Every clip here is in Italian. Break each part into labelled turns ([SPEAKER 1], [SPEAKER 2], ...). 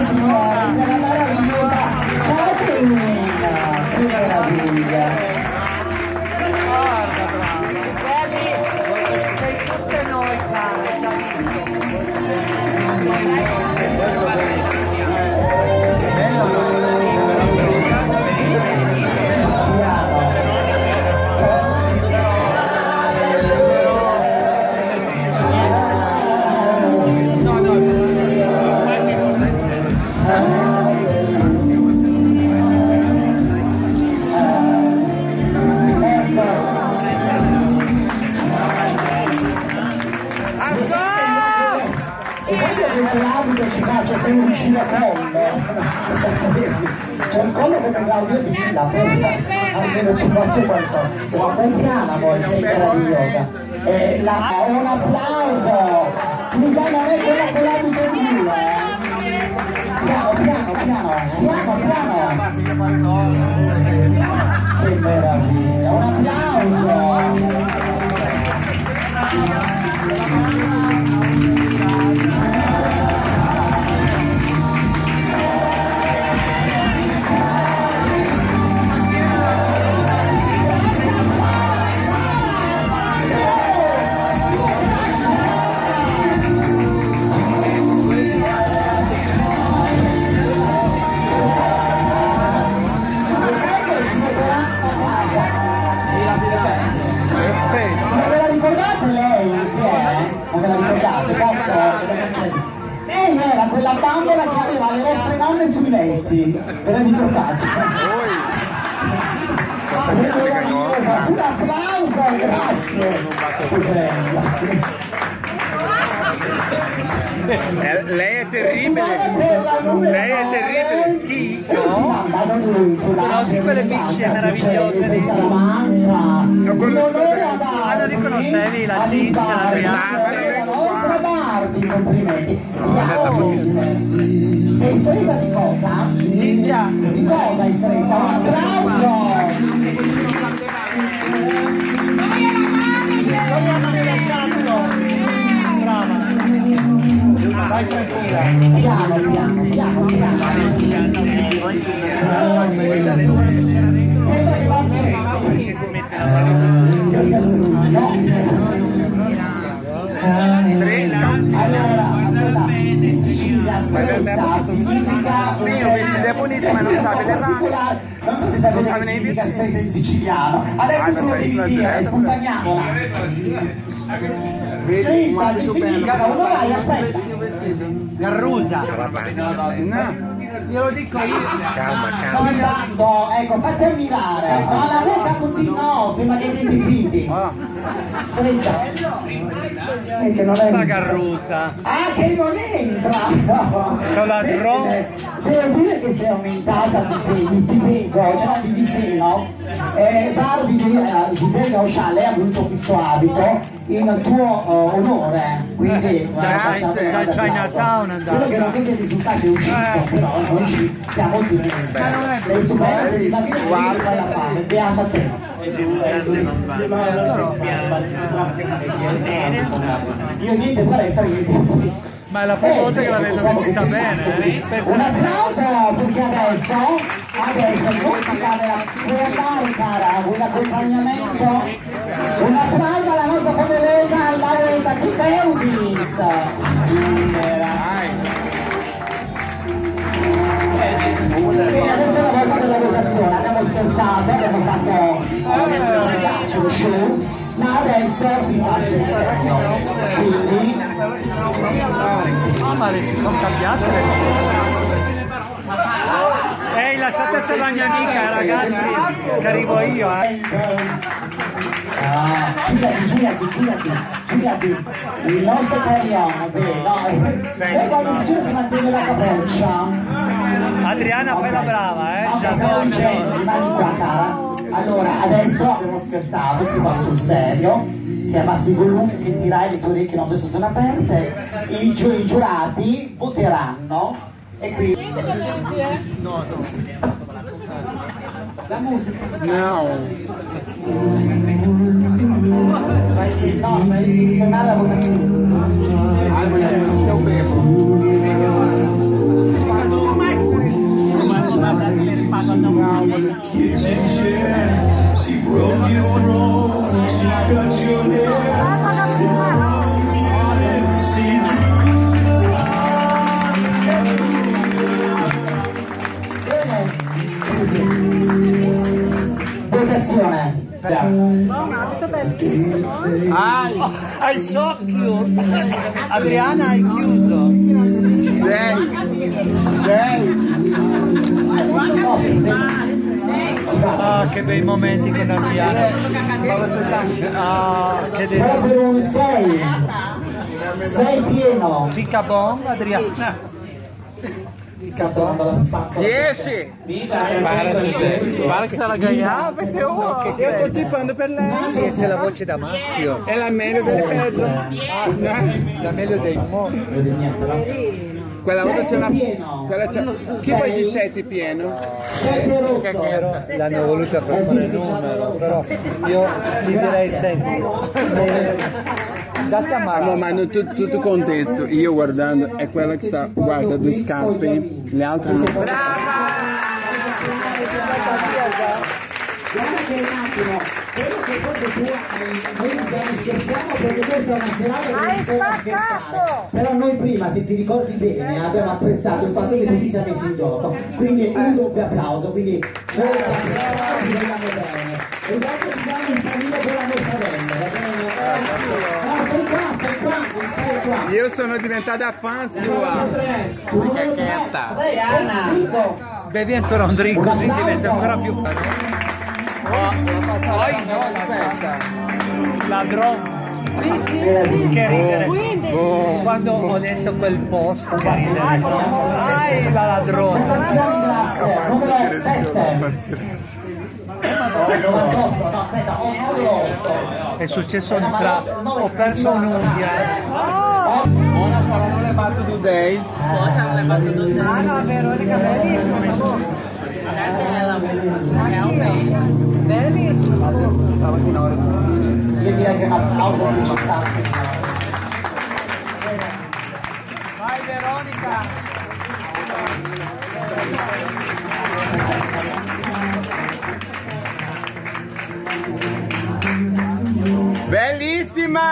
[SPEAKER 1] signori, per la meravigliosa Caterina, che meraviglia.
[SPEAKER 2] Sei tutte noi,
[SPEAKER 1] L'abito ci faccia se non riuscire a collo, c'è il collo come Claudio Villa, almeno ci faccio qualcosa. La Pompiana poi sei meravigliosa. Un applauso, mi sa non è quella con l'abito blu, piano piano piano piano piano, che meraviglia, un applauso. Lei era quella bambola che aveva le vostre nonne sui letti, ve la ricordate? Un applauso, grazie!
[SPEAKER 2] Lei è terribile, lei è terribile, chi? No? Conosci quelle bici meravigliose di
[SPEAKER 1] Salamanca?
[SPEAKER 2] Ma non riconoscevi la Cinzia,
[SPEAKER 1] la nostra Barbie, complimenti. Sei stretta di cosa?
[SPEAKER 2] Cinzia!
[SPEAKER 1] Di cosa è stretta? Un applauso!
[SPEAKER 2] Vai tranquilla.
[SPEAKER 1] Piano, piano, piano, piano. Sembra che va allora, aspetta, in Sicilia stretta significa
[SPEAKER 2] ma non sa vedere.
[SPEAKER 1] non si sa vedere che significa stretta in siciliano. Adesso tu lo devi dire, spontaneiamola. Stretta che significa onoraria, aspetta.
[SPEAKER 2] Garrusa. No. Glielo dico io.
[SPEAKER 1] Calma. Sto andando, ecco, fatti ammirare. No, la bocca così no, sembra che ti fidi. Stretta. Che non è
[SPEAKER 2] la Garrusa.
[SPEAKER 1] Ah, che non entra!
[SPEAKER 2] Sto ladrone.
[SPEAKER 1] Devo dire che sei aumentata di peso, cioè di seno. Barbie Giselle Gauchin, lei ha voluto questo abito in tuo onore, quindi
[SPEAKER 2] da Chinatown andata.
[SPEAKER 1] solo che non so se il risultato è uscito, però noi siamo tutti sei stupenda, sei di la vita, fai la fame, beata te. Io niente palestra, niente.
[SPEAKER 2] Ma è la prima volta che la vedo vestita bene.
[SPEAKER 1] Un applauso perché adesso musica puoi andare cara, un accompagnamento. Un applauso alla nostra poderosa Lauretta Tiseudis. Bene, adesso è la volta della votazione, abbiamo scherzato, abbiamo fatto lo show, ma adesso si fa sul serio. Quindi
[SPEAKER 2] Ma si sono cambiate le cose. Ehi, lasciate stare la mia amica, ragazzi, che arrivo io,
[SPEAKER 1] girati, il nostro italiano, e quando si gira si mantiene la capoccia.
[SPEAKER 2] Adriana, fai la brava,
[SPEAKER 1] Già stiamo dicendo, rimani qua cara. Allora, adesso abbiamo scherzato, si va sul serio, si abbassi il volume, sentirai le tue orecchie, non so se sono aperte, i giurati voteranno e quindi...
[SPEAKER 2] No.
[SPEAKER 1] La musica?
[SPEAKER 2] No.
[SPEAKER 1] Vai tornare alla votazione. Andrea.
[SPEAKER 2] Hai socchio. Adriana, hai chiuso. Ah, che bei momenti con Adriana. Ah, che
[SPEAKER 1] Proprio un 6. 6 pieno.
[SPEAKER 2] Fica bon, Adriana.
[SPEAKER 3] Riesci? Pare che se la ganhava, vai ser uomo. Eu tô tifando per lei.
[SPEAKER 2] Questa è la voce da maschio.
[SPEAKER 3] È la meglio delle peggio.
[SPEAKER 2] La meglio dei mondi.
[SPEAKER 3] Quella volta c'è una... Chi poi di 7 pieno?
[SPEAKER 1] 7 rotto.
[SPEAKER 2] L'hanno voluta per fare il numero, però io gli direi senti. Date a mano.
[SPEAKER 3] No, ma in tutto il contesto, io guardando, è quella che sta, guarda, due scarpe, le altre non...
[SPEAKER 1] Guarda che un attimo, quello che forse tu noi scherziamo perché questa è una serata che non serve scherzare. Però noi prima, se ti ricordi bene, abbiamo apprezzato il fatto che tu ti sei messo in gioco. Quindi un doppio applauso, quindi noi ti vogliamo bene. E dopo ti diamo un panino con la mortadella, va bene? No, stai qua.
[SPEAKER 3] Io sono diventata fan sua.
[SPEAKER 2] Bevi ancora un drink così diventa ancora più bello. Poi no, aspetta. Ladrone. Che ridere. Quando ho detto quel post, ai la ladrona.
[SPEAKER 1] Numero 7. 98, no aspetta, ho 98.
[SPEAKER 2] È successo un tratto, ho perso un'unghia.
[SPEAKER 3] Ona falando levato do 10.
[SPEAKER 4] Cosa non levato do 10? Ah no, Veronica, bellissimo, per favore. Bellissimo, per favore.
[SPEAKER 1] Io direi che un applauso non ci sta.
[SPEAKER 2] Vai Veronica!
[SPEAKER 3] Bellissima!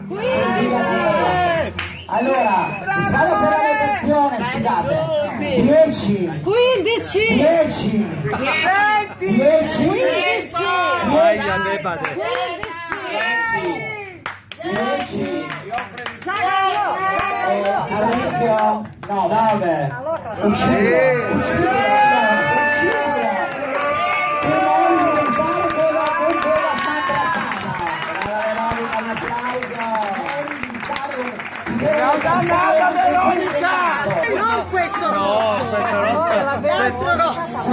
[SPEAKER 1] Allora, vado per la votazione, scusate. 10
[SPEAKER 4] 15!
[SPEAKER 1] 10 10
[SPEAKER 2] Vai a bevare.
[SPEAKER 1] 10 Silenzio. No, 9 uccido.
[SPEAKER 3] Dannata Veronica!
[SPEAKER 4] Non questo rosso!
[SPEAKER 2] No, questo rosso.
[SPEAKER 4] L'altro rosso!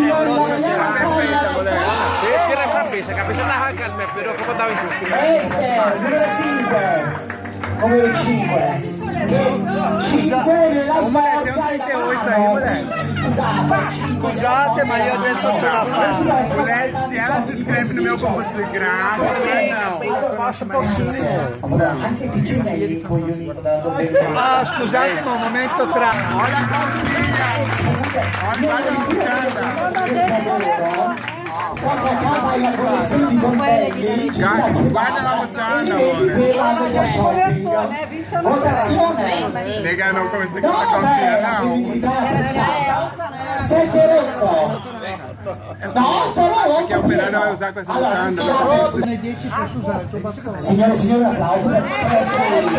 [SPEAKER 3] Tira a cabeça da arrancando, minha filha, eu vou dar um injusto.
[SPEAKER 1] Numero 5 numero 5 che 5 nella
[SPEAKER 3] Moleque, tem um 38 aí, moleque.
[SPEAKER 2] Scusate, ma io adesso ce la faccio.
[SPEAKER 3] Moleque, se ela se inscreve no meu corpo de graça, não.
[SPEAKER 2] Faccio pochino.
[SPEAKER 1] anche di Gina gli incoglionito da dove
[SPEAKER 2] Ah, scusate, ma un momento tra.
[SPEAKER 3] Olha a calcinha. Olha a calcinha.
[SPEAKER 1] so che a casa hai la collezione di coltelli
[SPEAKER 3] Guarda la mutanda,
[SPEAKER 1] votazione
[SPEAKER 3] Lega, não comecei com essa calcinha, não.
[SPEAKER 1] 7 rotto no 8
[SPEAKER 3] Que a operária vai usar com essa mutanda.
[SPEAKER 1] signore e signori un applauso per Espresso.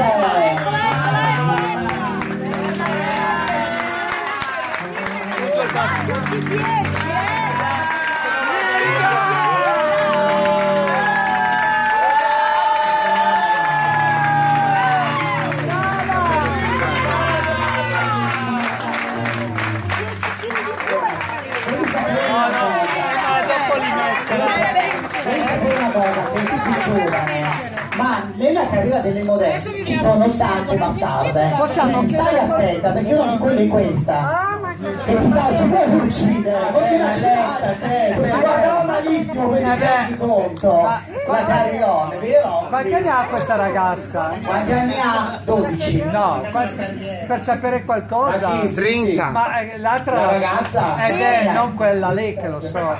[SPEAKER 1] Ma nella carriera delle modelle ci sono tante bastarde. Stai attenta perché io non di quelle in questa. Che ti puoi uccidere, continua a girare, ti guardava malissimo per ti rendi conto. La carrione, vero?
[SPEAKER 2] Quanti anni ha questa ragazza?
[SPEAKER 1] Quanti anni ha? 12.
[SPEAKER 2] No, per sapere qualcosa.
[SPEAKER 3] 30.
[SPEAKER 2] Ma l'altra
[SPEAKER 1] La ragazza?
[SPEAKER 2] non quella lì che lo so.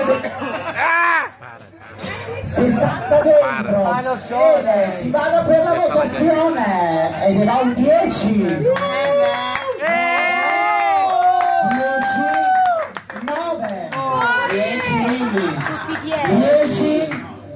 [SPEAKER 1] 60 dentro.
[SPEAKER 2] Ah, lo so.
[SPEAKER 1] Bene, si vada per la votazione e ne va un 10. 10 9 10 quindi 10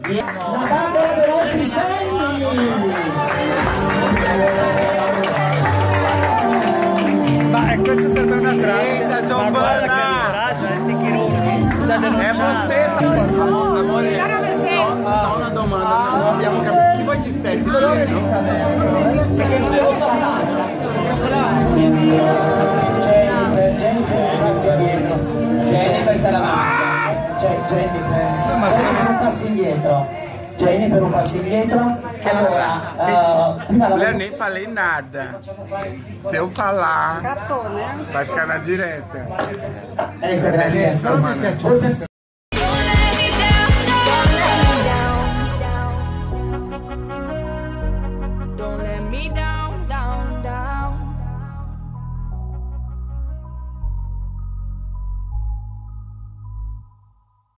[SPEAKER 1] colore di perché non devo Jennifer se la mangia. Jennifer un passo indietro. Jennifer un passo indietro. Allora, prima la
[SPEAKER 3] Lei nem falei nada. Se eu falar,
[SPEAKER 4] Gatone.
[SPEAKER 3] vai ficar na direta.
[SPEAKER 1] Ecco, grazie.